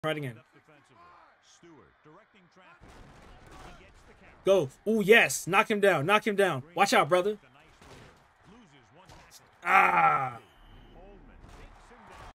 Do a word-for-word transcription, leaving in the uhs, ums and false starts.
Try it again. Go. Oh, yes. Knock him down. Knock him down. Watch out, brother. Ah.